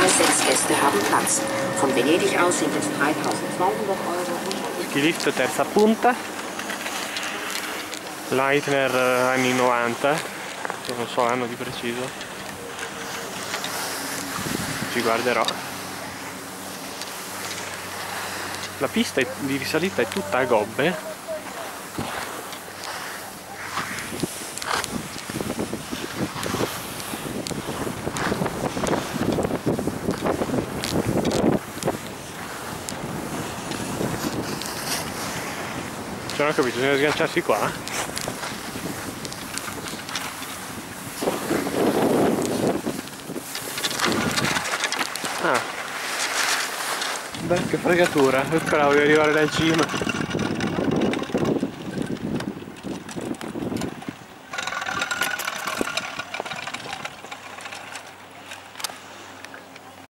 Maximal 6 Gäste haben Platz. Von Venedig aus sind es 3.200 Euro. Ski lift terza punta. Leitner anni 90, non so l'anno di preciso. Ci guarderò. La pista di risalita è tutta a gobbe. Non ho capito, bisogna sganciarsi qua? Ah, beh, che fregatura, eccola, voglio arrivare dal cima.